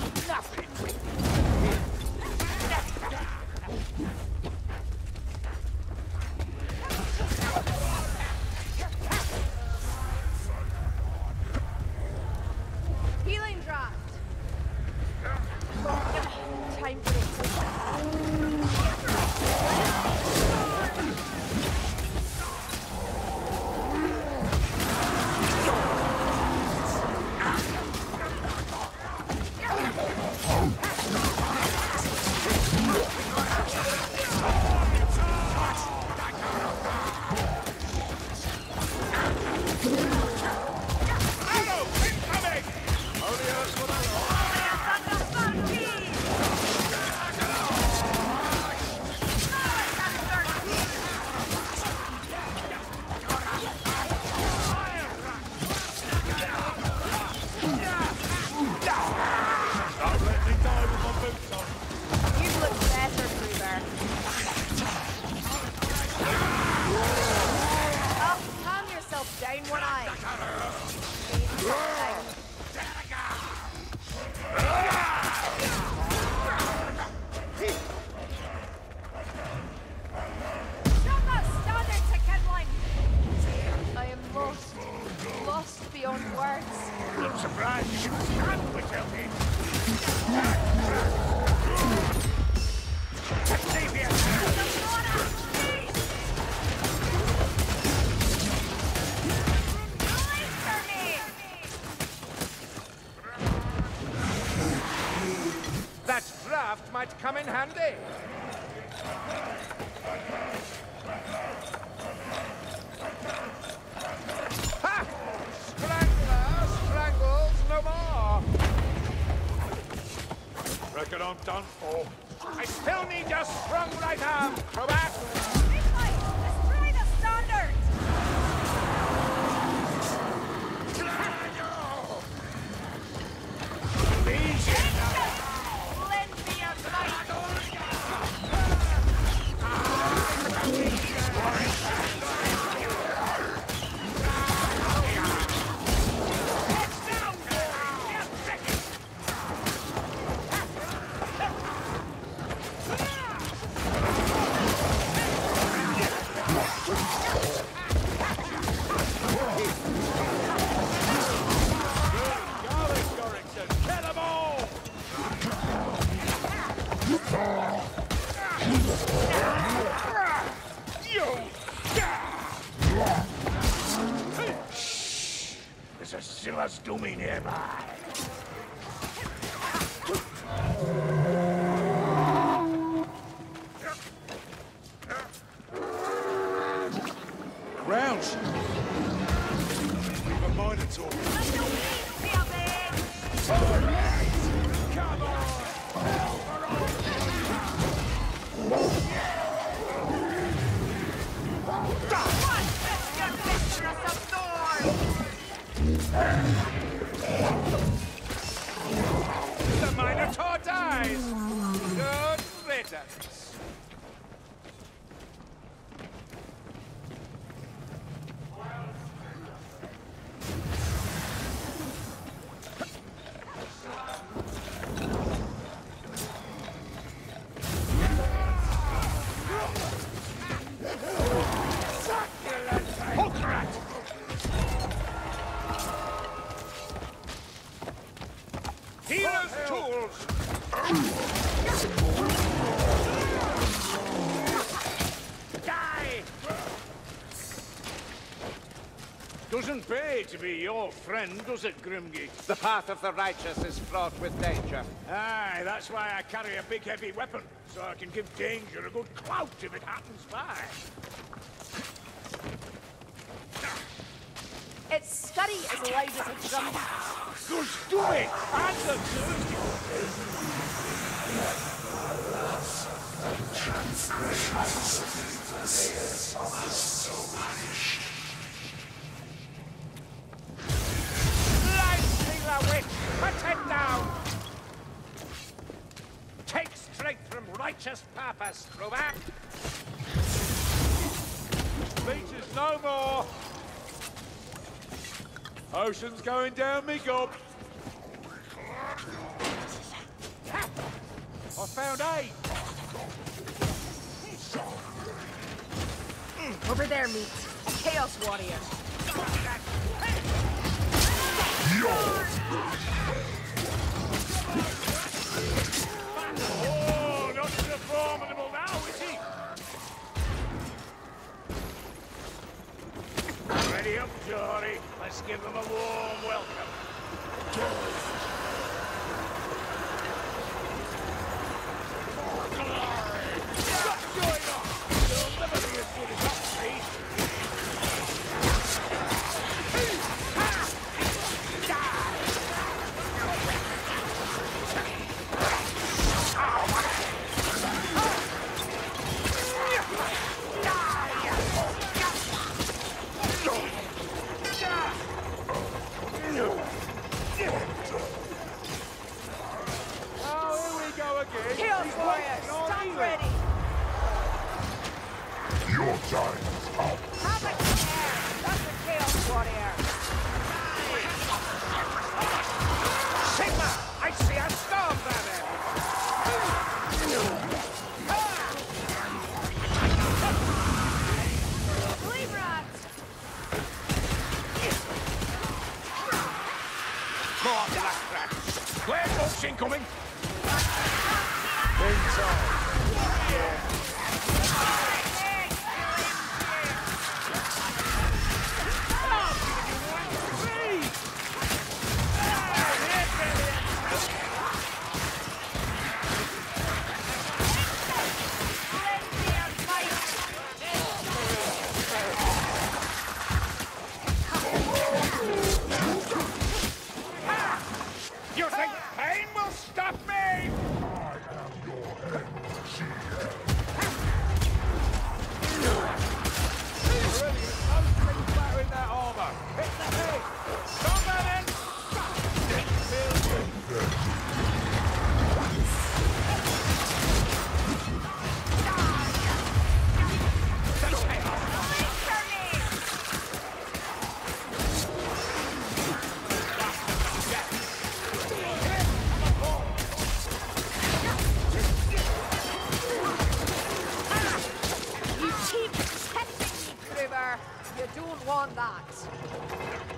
Nothing. Healing draft. Time for beyond words. I'm surprised you can stand without it. That draft might come in handy. Ha! Strangles no more. Reckon I'm done for. I still need your strong right arm, Crobat. Let's try the standard. Lend me a fight. There's a Silas Doomy nearby. Rounds. Leave a Minotaur. Come on! The Minotaur dies! Good riddance. Healer's tools! Die! Doesn't pay to be your friend, does it, Grimgate? The path of the righteous is fraught with danger. Aye, that's why I carry a big heavy weapon, so I can give danger a good clout if it happens by. It's scurry as loud as a drum. Good, do it! And the Lightning the witch! Cut it down! Take strength from righteous purpose, Crobat! Speeches no more! Ocean's going down me gob. found aid. Over there, meet a Chaos Warrior. Oh, not so formidable now, is he? Ready up, Dory. Let's give them a warm welcome. What's going on? They'll never be as good as us, see? Chaos Warrior, stand ready! Your time is up. Have a care! That's a Chaos Warrior! Sigma! I see a storm banner! Flame Rat! Go on, black rat! Square folks incoming! Inside! You think pain will stop me? I am your end, Shield. Battering that armor. Hit the head. Combat You keep testing me, Kruber! You don't want that!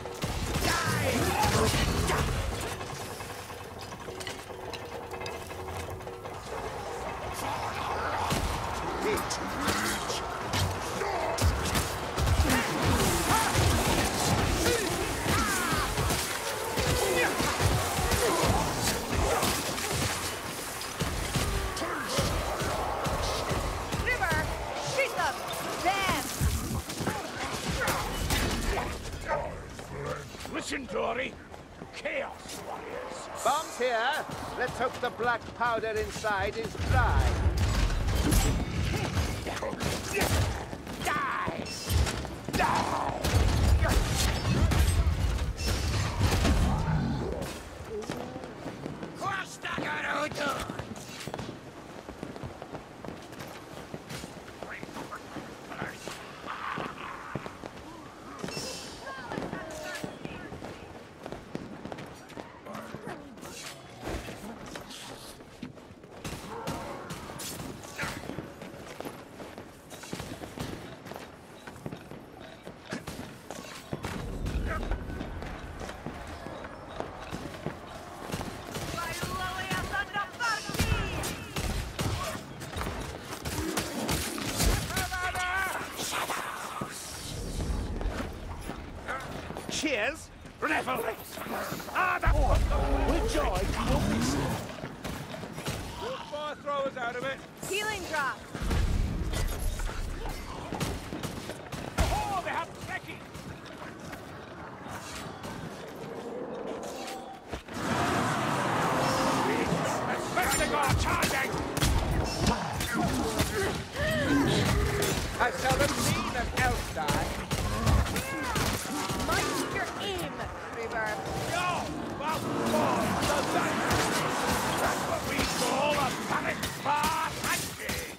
Kruber! Shoot them! Them! Listen, Dory. Chaos Warriors. Bombs here. Let's hope the black powder inside is dry. Die! Die! Cheers! Revelry! Ah, that with joy, we'll fire throwers out of it. Healing drop! Oh, they have Becky! Expecting our charging! I've seldom seen an elf die. Mind your aim, Kruber! Yo! Well, that's what we call a panic bar handshake!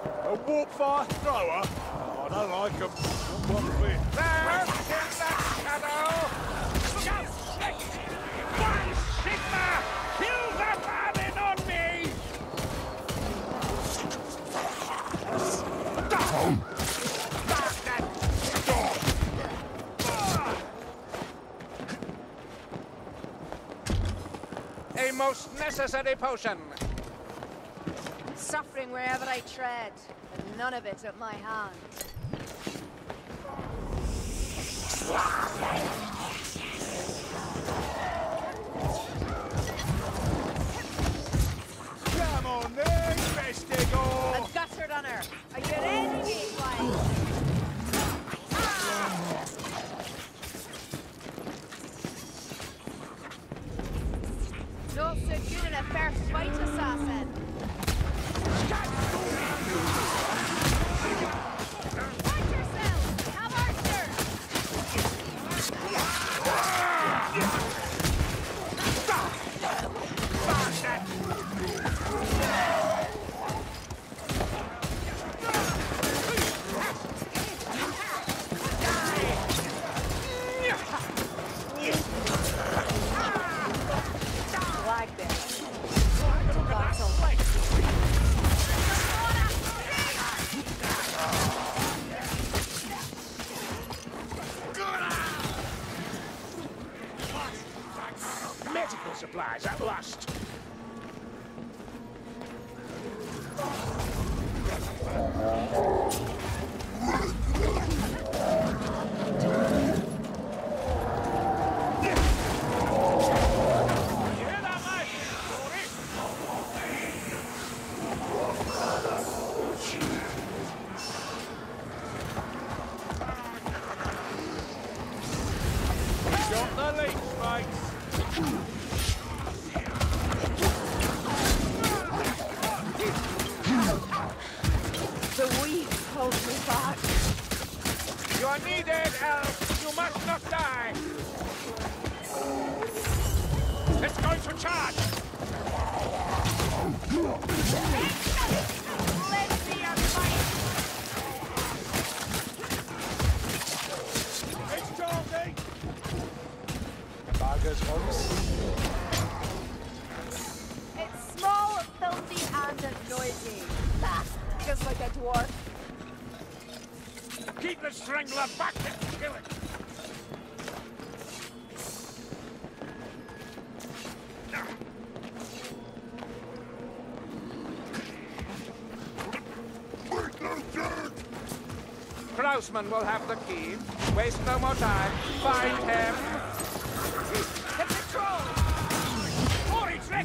A warp-fire thrower? Oh, I don't like them. Not one bit. There! In that shadow! Look out! One Sigma! Kill the vermin on me! A most necessary potion. Suffering wherever I tread, and none of it at my hand. Come on then, Vestigo! A gutter runner! Are you ready, Gateway? Not so good in a first fight, assassin. Watch yourself! Have Archer! Like this. Medical supplies at last. You hear that, mate? Got the leech, mates. The weed holds me back. You are needed, Elf. You must not die. It's going to charge! Let's see a fight! It's charging! It's small, filthy, and noisy. Ah, just like a dwarf. Keep the strangler back and kill it! Klausman will have the key. Waste no more time. Find him. The patrol! Ori trick!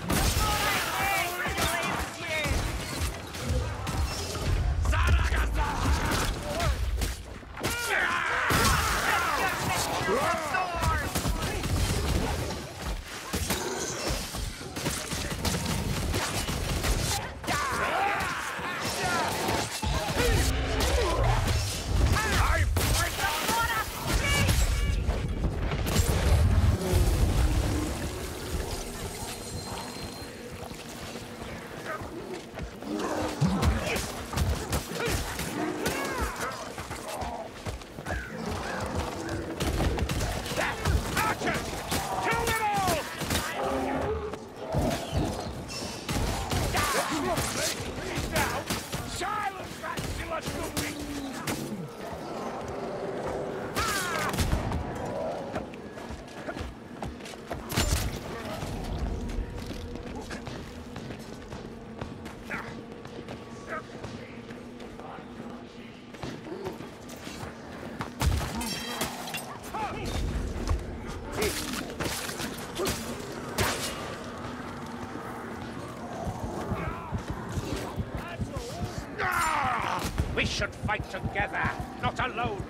We should fight together, not alone.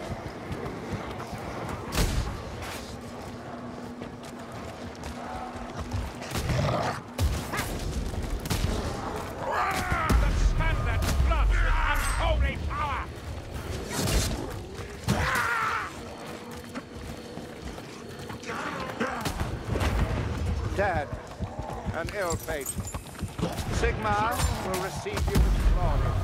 The standard floods with unholy power. Dead. An ill fate. Sigmar will receive you with glory.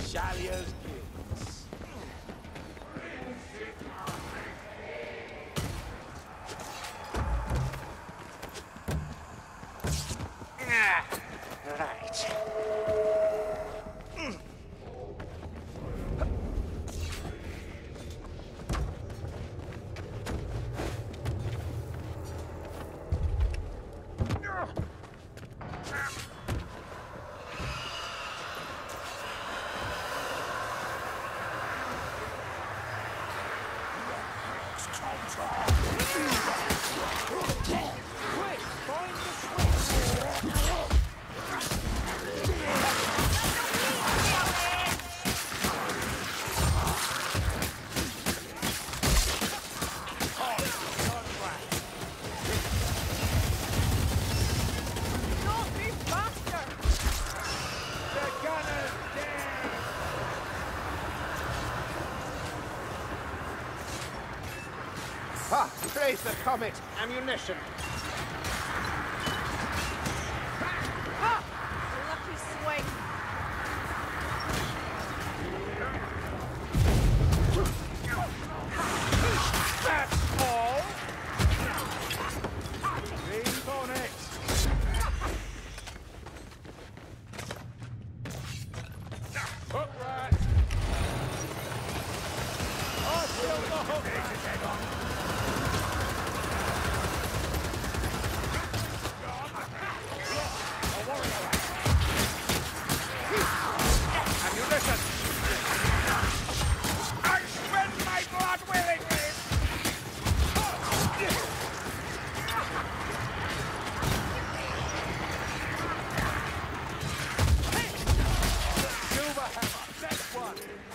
Shalia's kids. Right. Ah, praise the comet! Ammunition! Ah! Lucky swing. That's all. Leave on it. Upright. I feel the hook. I spend my blood willingly! Silver hammer, that's one.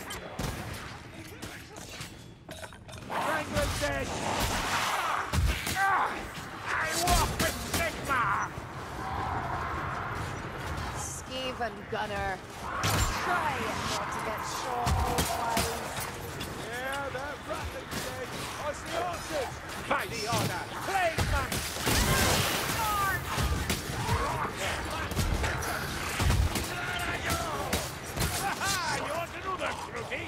Wrangler's dead. I walk with Sigma. Skaven gunner. Try not to get shot otherwise. Yeah, that rattling dead. What's the answers? By the order. Plague man. Ha-ha! You want to do that, Fruity?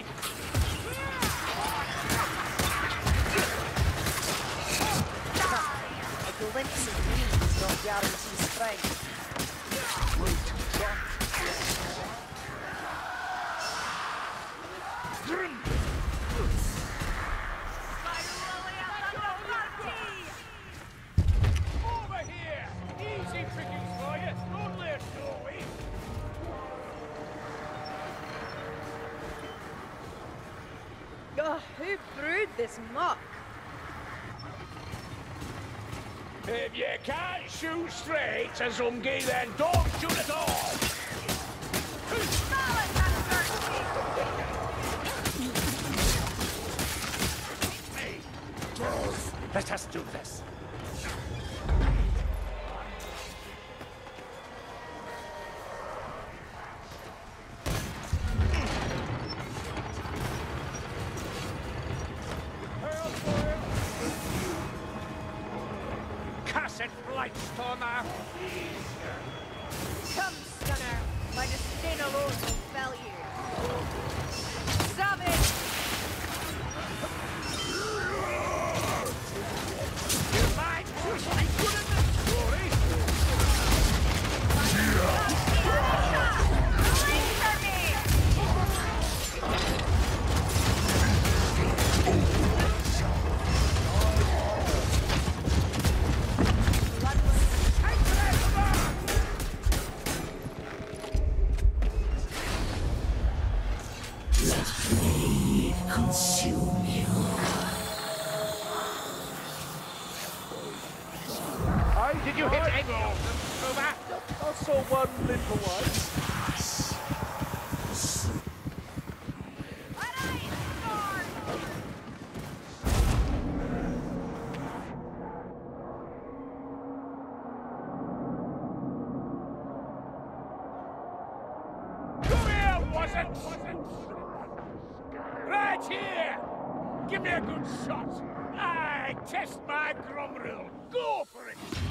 A glimpse of green does not guarantee strength. Over here! Easy pickings for you. Don't let go, eh? Who brewed this muck? If you can't shoot straight to Zungi, then don't shoot at all! Hey, let us do this. Cussed Blightstormer! Come, Stunner. My disdain alone will fell you. Savage! You might be good at the story! Consume you. Did you hit any of them, Over? I saw one little one. Come here, wasn't! Right here! Give me a good shot! I test my Gromril! Go for it!